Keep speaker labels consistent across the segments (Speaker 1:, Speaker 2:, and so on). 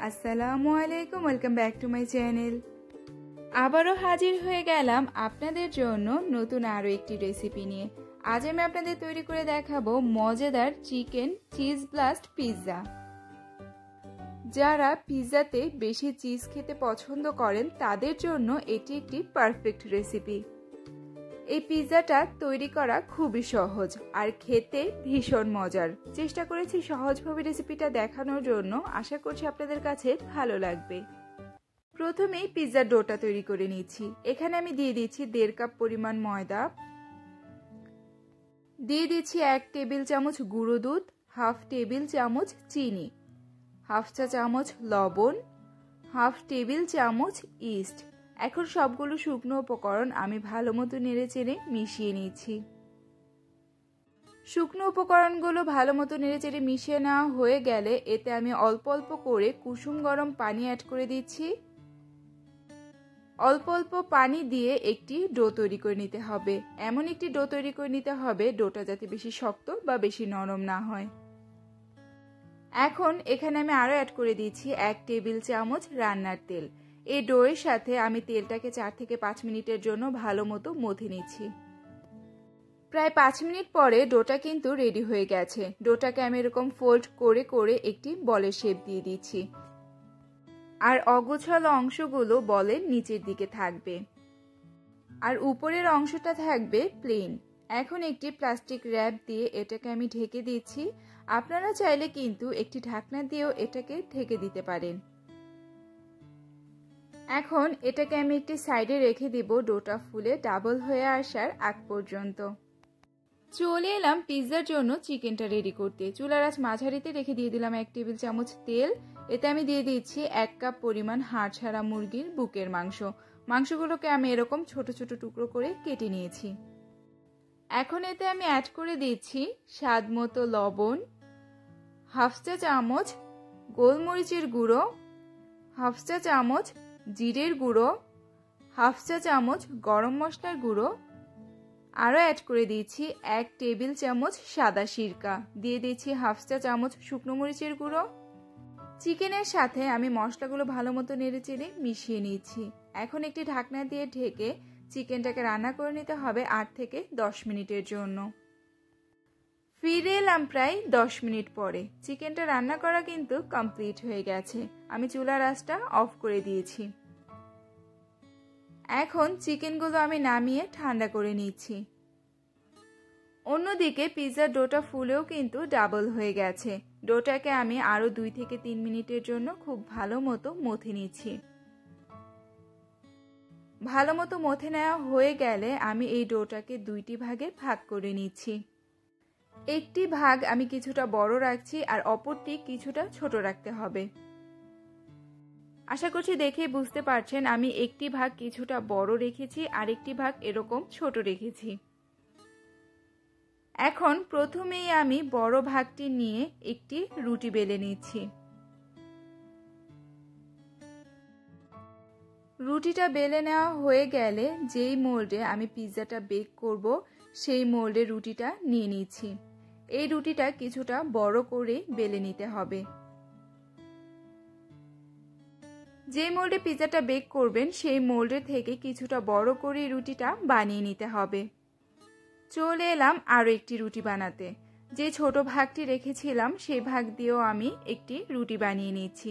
Speaker 1: আসসালামু আলাইকুম, welcome back to my channel. আবারও হাজির হয়ে গেলাম আপনাদের জন্য নতুন আরও একটি রেসিপি নিয়ে। আজ আমি আপনাদের তৈরি করে দেখাবো মজাদার চিকেন চিজ ব্লাস্ট পিৎজা। যারা পিৎজাতে বেশি চিজ খেতে পছন্দ করেন তাদের জন্য এটি একটি পারফেক্ট রেসিপি। এই পিৎজাটা তৈরি করা খুবই সহজ আর খেতে ভীষণ মজার। চেষ্টা করেছি সহজভাবে রেসিপিটা দেখানোর জন্য, আশা করছি আপনাদের কাছে ভালো লাগবে। প্রথমেই পিৎজার ডোটা তৈরি করে নিচ্ছি। এখানে আমি দিয়ে দিচ্ছি 1.5 কাপ পরিমাণ ময়দা, দিয়ে দিচ্ছি 1 টেবিল চামচ গুঁড়ো দুধ, 1/2 টেবিল চামচ চিনি, 1/2 চা চামচ লবণ, 1/2 টেবিল চামচ ইস্ট। এখন সবগুলো শুকনো উপকরণ আমি ভালো মতো নেড়েচেড়ে মিশিয়ে নিচ্ছি। শুকনো উপকরণগুলো ভালো মতো নেড়েচেড়ে মিশিয়ে নেওয়া হয়ে গেলে এতে আমি অল্প অল্প করে কুসুম গরম পানি অ্যাড করে দিচ্ছি। অল্প অল্প পানি দিয়ে একটি ডো তৈরি করে নিতে হবে। এমন একটি ডো তৈরি করে নিতে হবে ডোটা যাতে বেশি শক্ত বা বেশি নরম না হয়। এখন এখানে আমি আরও অ্যাড করে দিচ্ছি 1 টেবিল চামচ রান্নার তেল। এই ডোয়ের সাথে আমি তেলটাকে 4 থেকে 5 মিনিটের জন্য ভালো মতো মথে নিচ্ছি। প্রায় 5 মিনিট পরে ডোটা কিন্তু রেডি হয়ে গেছে। ডোটাকে আমি এরকম ফোল্ড করে করে একটি বলের শেপ দিয়ে দিচ্ছি, আর অগোছালো অংশগুলো বলের নিচের দিকে থাকবে আর উপরের অংশটা থাকবে প্লেন। এখন একটি প্লাস্টিক র্যাপ দিয়ে এটাকে আমি ঢেকে দিচ্ছি। আপনারা চাইলে কিন্তু একটি ঢাকনা দিয়েও এটাকে ঢেকে দিতে পারেন। এখন এটাকে আমি একটি সাইডে রেখে দিব ডোটা ফুলে ডাবল হয়ে আসার আগ পর্যন্ত। চলে এলাম পিৎজার জন্য চিকেনটা রেডি করতে। চুলার আঁচ মাঝারিতে রেখে দিয়ে দিলাম 1 টেবিল চামচ তেল। এতে আমি দিয়ে দিচ্ছি 1 কাপ পরিমাণ হাড় ছাড়া মুরগির বুকের মাংস। মাংসগুলোকে আমি এরকম ছোট ছোট টুকরো করে কেটে নিয়েছি। এখন এতে আমি অ্যাড করে দিচ্ছি স্বাদ মতো লবণ, 1/2 চা চামচ গোলমরিচের গুঁড়ো, 1/2 চা চামচ জিরের গুঁড়ো, 1/2 চা চামচ গরম মশলার গুঁড়ো, আরও অ্যাড করে দিচ্ছি 1 টেবিল চামচ সাদা সিরকা, দিয়ে দিচ্ছি 1/2 চা চামচ শুকনো মরিচের গুঁড়ো। চিকেনের সাথে আমি মশলাগুলো ভালো মতো নেড়েচেড়ে মিশিয়ে নিচ্ছি। এখন একটি ঢাকনা দিয়ে ঢেকে চিকেনটাকে রান্না করে নিতে হবে 8 থেকে 10 মিনিটের জন্য। ফিরে এলাম প্রায় 10 মিনিট পরে। চিকেনটা রান্না করা কিন্তু কমপ্লিট হয়ে গেছে। আমি চুলার আঁচটা অফ করে দিয়েছি। এখন চিকেনগুলো আমি নামিয়ে ঠান্ডা করে নিচ্ছি। অন্যদিকে পিৎজার ডোটা ফুলেও কিন্তু ডাবল হয়ে গেছে। ডোটাকে আমি আরও 2 থেকে 3 মিনিটের জন্য খুব ভালো মতো মথে নিচ্ছি। ভালো মতো মথে নেওয়া হয়ে গেলে আমি এই ডোটাকে 2টি ভাগে ভাগ করে নিচ্ছি। একটি ভাগ আমি কিছুটা বড় রাখছি আর অপরটি কিছুটা ছোট রাখতে হবে। আশা করছি দেখেই বুঝতে পারছেন আমি একটি ভাগ কিছুটা বড় রেখেছি আর একটি ভাগ এরকম ছোট রেখেছি। এখন প্রথমেই আমি বড় ভাগটি নিয়ে একটি রুটি বেলে নিচ্ছি। রুটিটা বেলে নেওয়া হয়ে গেলে যেই মোল্ডে আমি পিৎজাটা বেক করব সেই মোল্ডে রুটিটা নিয়ে নিচ্ছি। এই রুটিটা কিছুটা বড় করে বেলে নিতে হবে। যে মোল্ডে পিৎজাটা বেক করবেন সেই মোল্ডের থেকে কিছুটা বড় করে রুটিটা বানিয়ে নিতে হবে। চলে এলাম আরও একটি রুটি বানাতে। যে ছোট ভাগটি রেখেছিলাম সেই ভাগ দিয়েও আমি একটি রুটি বানিয়ে নিচ্ছি।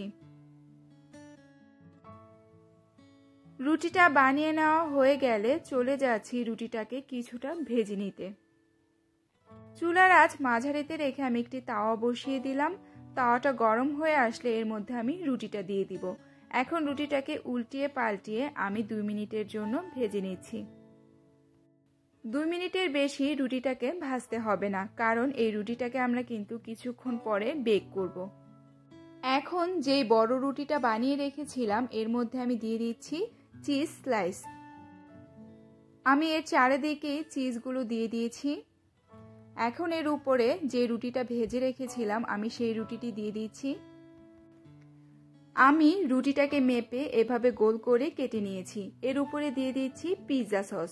Speaker 1: রুটিটা বানিয়ে নেওয়া হয়ে গেলে চলে যাচ্ছি রুটিটাকে কিছুটা ভেজে নিতে। চুলার আঁচ মাঝারিতে রেখে আমি একটি তাওয়া বসিয়ে দিলাম। তাওয়াটা গরম হয়ে আসলে এর মধ্যে আমি রুটিটা দিয়ে দিব। এখন রুটিটাকে উল্টিয়ে পাল্টিয়ে আমি 2 মিনিটের জন্য ভেজে নিচ্ছি। 2 মিনিটের বেশি রুটিটাকে ভাজতে হবে না, কারণ এই রুটিটাকে আমরা কিন্তু কিছুক্ষণ পরে বেক করব। এখন যেই বড় রুটিটা বানিয়ে রেখেছিলাম এর মধ্যে আমি দিয়ে দিচ্ছি চিজ স্লাইস। আমি এর চারিদিকে চিজগুলো দিয়ে দিয়েছি। এখন এর উপরে যে রুটিটা ভেজে রেখেছিলাম আমি সেই রুটিটি দিয়ে দিচ্ছি। আমি রুটিটাকে মেপে এভাবে গোল করে কেটে নিয়েছি। এর উপরে দিয়ে দিচ্ছি পিৎজা সস।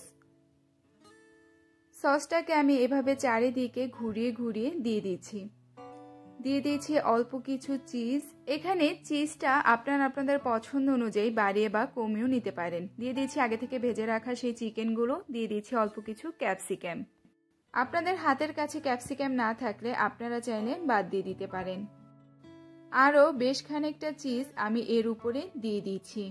Speaker 1: সসটাকে আমি এভাবে চারিদিকে ঘুরিয়ে ঘুরিয়ে দিয়ে দিচ্ছি। দিয়ে দিয়েছি অল্প কিছু চিজ। এখানে চিজটা আপনাদের পছন্দ অনুযায়ী বাড়িয়ে বা কমিয়েও নিতে পারেন। দিয়ে দিয়েছি আগে থেকে ভেজে রাখা সেই চিকেনগুলো। দিয়ে দিয়েছি অল্প কিছু ক্যাপসিকাম। আপনাদের হাতের কাছে ক্যাপসিকাম না থাকলে আপনারা চাইলে বাদ দিয়ে দিতে পারেন। আরও বেশ খানিকটা চিজ আমি এর উপরে দিয়ে দিয়েছি।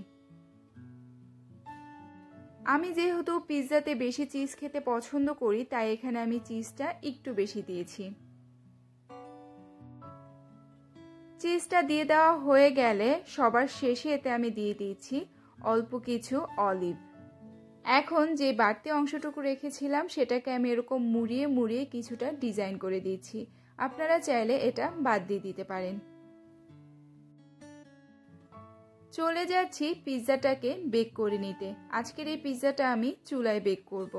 Speaker 1: আমি যেহেতু পিৎজাতে বেশি চিজ খেতে পছন্দ করি, তাই এখানে আমি চিজটা একটু বেশি দিয়েছি। চিজটা দিয়ে দেওয়া হয়ে গেলে সবার শেষে এতে আমি দিয়ে দিয়েছি অল্প কিছু অলিভ। এখন যে বাড়তি অংশটুকু রেখেছিলাম সেটাকে আমি এরকম মুড়িয়ে মুড়িয়ে কিছুটা ডিজাইন করে দিয়েছি। আপনারা চাইলে এটা বাদ দিয়ে দিতে পারেন। চলে যাচ্ছি পিৎজাটাকে বেক করে নিতে। আজকের এই পিৎজাটা আমি চুলায় বেক করব।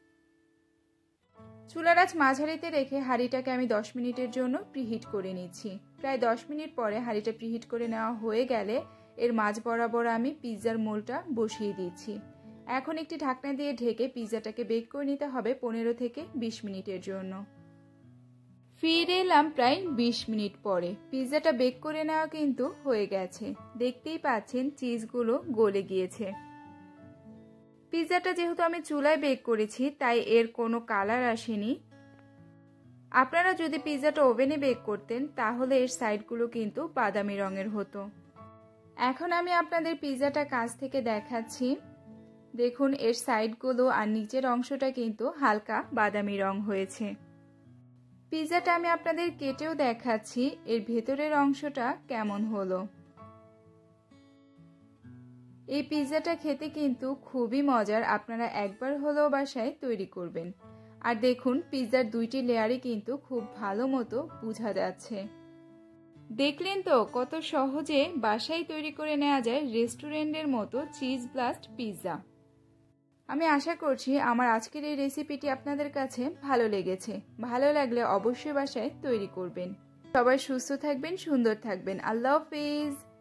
Speaker 1: চুলার আঁচ মাঝারিতে রেখে হাঁড়িটাকে আমি 10 মিনিটের জন্য প্রিহিট করে নিচ্ছি। প্রায় 10 মিনিট পরে হাঁড়িটা প্রিহিট করে নেওয়া হয়ে গেলে এর মাঝ বরাবর আমি পিৎজার মোলটা বসিয়ে দিচ্ছি। এখন একটি ঢাকনা দিয়ে ঢেকে পিৎজাটাকে বেক করে নিতে হবে 15 থেকে 20 মিনিটের জন্য। ফিরে এলাম প্রায় 20 মিনিট পরে। পিৎজাটা বেক করে নেওয়া কিন্তু হয়ে গেছে। দেখতেই পাচ্ছেন চিজগুলো গলে গিয়েছে। পিৎজাটা যেহেতু আমি চুলায় বেক করেছি তাই এর কোনো কালার আসেনি। আপনারা যদি পিৎজাটা ওভেনে বেক করতেন তাহলে এর সাইডগুলো কিন্তু বাদামি রঙের হতো। এখন আমি আপনাদের পিৎজাটা কাছ থেকে দেখাচ্ছি। দেখুন এর সাইডগুলো আর নিচের অংশটা কিন্তু হালকা বাদামি রং হয়েছে। পিৎজাটা আমি আপনাদের কেটেও দেখাচ্ছি এর ভেতরের অংশটা কেমন হলো। এই পিৎজাটা খেতে কিন্তু খুবই মজার। আপনারা একবার হলেও বাসায় তৈরি করবেন। আর দেখুন পিৎজার দুইটি লেয়ারই কিন্তু খুব ভালো মতো বোঝা যাচ্ছে। দেখলেন তো কত সহজে বাসায় তৈরি করে নেওয়া যায় রেস্টুরেন্টের মতো চিজ ব্লাস্ট পিৎজা। আমি আশা করছি আমার আজকের এই রেসিপিটি আপনাদের কাছে ভালো লেগেছে। ভালো লাগলে অবশ্যই বাসায় তৈরি করবেন। সবাই সুস্থ থাকবেন, সুন্দর থাকবেন। আল্লাহ হাফেজ।